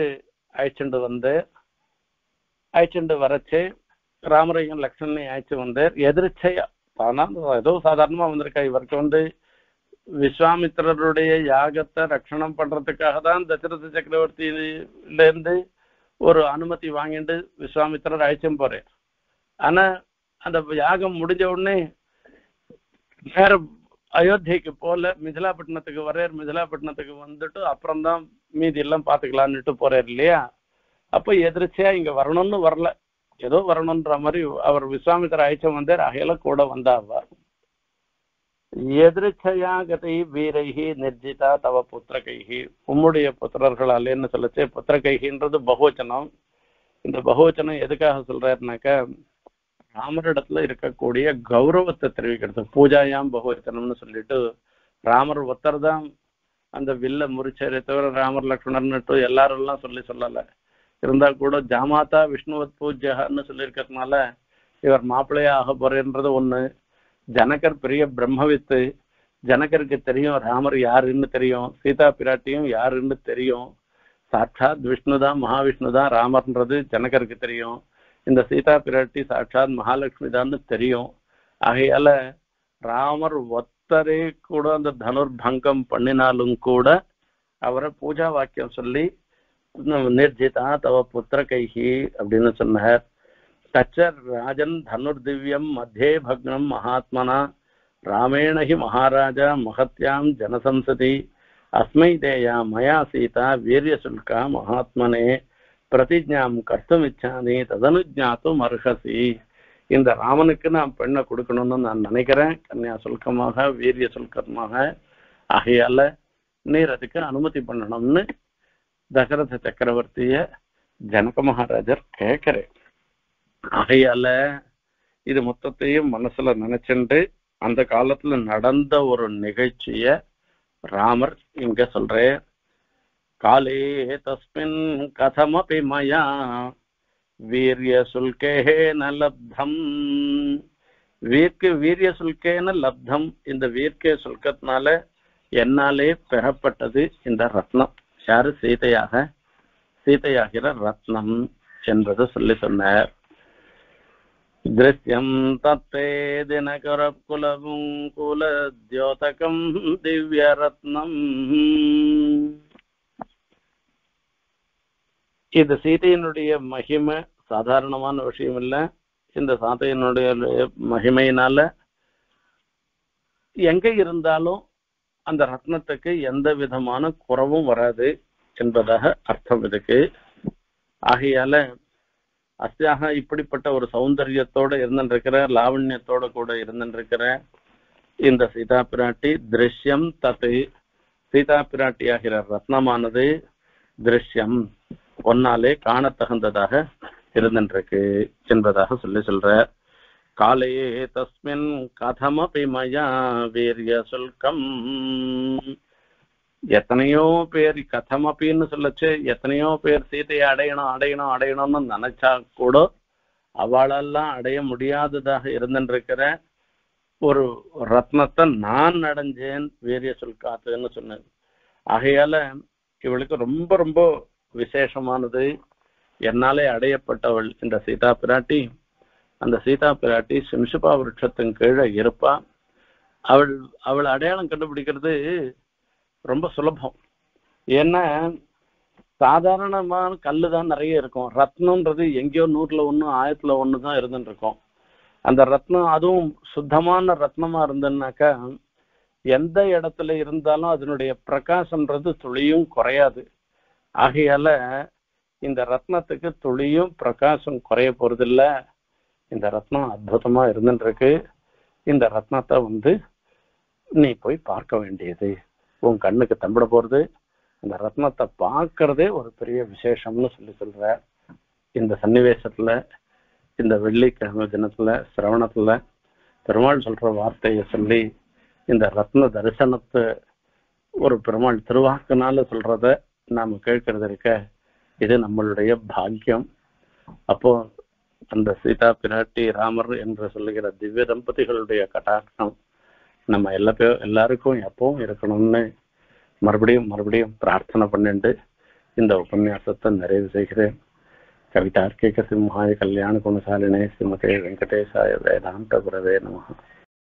அழைச்சுண்டு வரச்சு ராமரையும் லக்ஷ்மணையும் அழைச்சு வந்தார். எதிர்ச்சையா தானா ஏதோ சாதாரணமா வந்திருக்கா. இவருக்கு விஸ்வாமித்திரருடைய யாகத்தை ரட்சணம் பண்றதுக்காக தான் தசரத சக்கரவர்த்தியில இருந்து ஒரு அனுமதி வாங்கிட்டு விஸ்வாமித்திரர் அழைச்சும் போறார். ஆனா அந்த யாகம் முடிஞ்ச உடனே வேற அயோத்தியக்கு போல மிதிலாப்பட்டினத்துக்கு வர்றார். மிதிலாப்பட்டினத்துக்கு வந்துட்டு அப்புறம்தான் மீதி எல்லாம் பாத்துக்கலான்னுட்டு போறாரு இல்லையா. அப்ப எதிர்ச்சியா இங்க வரணும்னு வரல, ஏதோ வரணும்ன்ற மாதிரி அவர் விஸ்வாமித்திர அழைச்சம் வந்தார். அகையில கூட வந்தாவா. எதிர்ச்சையா கதை வீரைஹி நிர்ஜிதா தவ புத்திரகைஹி. உம்முடைய புத்திரர்களாலேன்னு சொல்லச்சு. புத்திரகைகின்றது பகுவச்சனம். இந்த பகுவச்சனம் எதுக்காக சொல்றாருனாக்க ராமரிடத்துல இருக்கக்கூடிய கௌரவத்தை தெரிவிக்கிறது. பூஜாயாம் பகுவச்சனம்னு சொல்லிட்டு ராமர் ஒத்தர் தான் அந்த வில்ல முறிச்சரை தவிர ராமர் லக்ஷ்மணர்னுட்டு எல்லாரும் எல்லாம் சொல்லல. இருந்தா கூட ஜாமாதா விஷ்ணுவத் பூஜ்யன்னு சொல்லியிருக்கிறதுனால இவர் மாப்பிள்ளையா ஆக போறேன்றது ஒண்ணு. ஜனகர் பெரிய பிரம்மவித்து. ஜனகருக்கு தெரியும் ராமர் யாருன்னு தெரியும், சீதா பிராட்டியும் யாருன்னு தெரியும். சாட்சாத் விஷ்ணுதான் மகாவிஷ்ணுதான் ராமர்ன்றது ஜனகருக்கு தெரியும். இந்த சீதா பிராட்டி சாட்சாத் மகாலட்சுமி தான் தெரியும். ஆகையால ராமர் ஒத்தரே கூட அந்த தனுர்பங்கம் பண்ணினாலும் கூட அவரை பூஜா வாக்கியம் சொல்லி நிர்ஜிதா தவ புத்திரகைஹி அப்படின்னு சொன்னார். தச்சர் ராஜன் தனுர் திவ்யம் மத்தியே பக்னம் மகாத்மனா ராமேண ஹி மகாராஜா மகத்யாம் ஜனசம்சதி அஸ்மை தேயா மயா சீதா வீரிய சுல்கா மகாத்மனே பிரதிஜாம் கர்த்தும் இச்சானி ததனுஜாத்தும் அர்ஹசி. இந்த ராமனுக்கு நான் பெண்ணை கொடுக்கணும்னு நான் நினைக்கிறேன், கன்னியா சுல்கமாக வீரிய சுல்கமாக. ஆகையால நீர் அதுக்கு அனுமதி பண்ணணும்னு தசரத சக்கரவர்த்திய ஜனக மகாராஜர் கேட்கிறேன். ஆகையால இது மொத்தத்தையும் மனசுல நினைச்சுண்டு அந்த காலத்துல நடந்த ஒரு நிகழ்ச்சிய ராமர் இங்க சொல்றேன். காலே தஸ்மின் கதமபி மயா வீரிய சுல்கேன லப்தம். வீரிய சுல்கேன லப்தம். இந்த வீர்க்கே சுல்கத்தினால என்னாலே பெறப்பட்டது இந்த ரத்னம். யாரு? சீதையாகிற ரத்னம் என்பது சொல்லி சொன்னார். திருஷ்யம் தத்தே தினகர குலவும் குல தியோதகம் திவ்ய ரத்னம். இது சீதையினுடைய மகிமை சாதாரணமான விஷயம் இல்லை. இந்த சீதையினுடைய மகிமையினால எங்க இருந்தாலும் அந்த ரத்னத்துக்கு எந்த விதமான குறவும் வராது என்பதாக அர்த்தம் இதுக்கு. ஆகையால அஸ்யாக இப்படிப்பட்ட ஒரு சௌந்தரியத்தோட இருந்துருக்கிற, லாவண்யத்தோட கூட இருந்துருக்கிற இந்த சீதா பிராட்டி திருஷ்யம் தத்து, சீதா பிராட்டியாகிற ரத்னமானது திருஷ்யம் ஒன்னாலே காணத்தகுந்ததாக இருந்திருக்கு என்பதாக சொல்ற காலே தஸ்மின் கதமபி மயா வீரிய சுல்கம். எத்தனையோ பேர் கதமப்பின்னு சொல்லச்சு, எத்தனையோ பேர் சீதையை அடையணும்னு நினைச்சா கூட அவளெல்லாம் அடைய முடியாததாக இருந்திருக்கிற ஒரு ரத்னத்தை நான் அடைஞ்சேன் வீரிய சுல்காத்துன்னு சொன்னேன். ஆகையால இவளுக்கு ரொம்ப ரொம்ப விசேஷமானது, என்னாலே அடையப்பட்டவள் இந்த சீதா பிராட்டி. அந்த சீதா பிராட்டி சிம்சுபா விருட்சத்தின் கீழே இருப்பா. அவள் அடையாளம் கண்டுபிடிக்கிறது ரொம்ப சுலபம். ஏன்னா சாதாரணமான கல்லு தான் நிறைய இருக்கும், ரத்னம்ன்றது எங்கேயோ 100ல் 1 1000ல் 1 தான் இருந்துட்டு இருக்கும். அந்த ரத்னம் அதுவும் சுத்தமான ரத்னமா இருந்ததுனாக்கா எந்த இடத்துல இருந்தாலும் அதனுடைய பிரகாசம்ன்றது துளியும் குறையாது. ஆகையால இந்த ரத்னத்துக்கு துளியும் பிரகாசம் குறைய போறதில்ல. இந்த ரத்னம் அற்புதமா இருந்துருக்கு. இந்த ரத்னத்தை நீ போய் பார்க்க வேண்டியது, உன் கண்ணுக்கு தம்பிட போறது. இந்த ரத்னத்தை பார்க்கறதே ஒரு பெரிய விசேஷம்னு சொல்ற. இந்த சன்னிவேசத்துல இந்த வெள்ளிக்கிழமை தினத்துல சிரவணத்துல பெருமாள் சொல்ற வார்த்தையை சொல்லி இந்த ரத்ன தரிசனத்தை ஒரு பெருமாள் திருவாக்குனால சொல்றத நாம கேட்கறது இருக்க, இது நம்மளுடைய பாக்கியம். அப்போ அந்த சீதா பிராட்டி ராமர் என்று சொல்லுகிற திவ்ய தம்பதிகளுடைய கட்டாட்சம் நம்ம எல்லாருக்கும் எப்பவும் இருக்கணும்னு மறுபடியும் பிரார்த்தனை பண்ணிட்டு இந்த உபன்யாசத்தை நிறைவு செய்கிறேன். கவிதார்க்கிக சிம்ஹாய கல்யாண குணசாலினே ஸ்ரீமதே வெங்கடேசாய வேதாந்த குரவே நமஹ.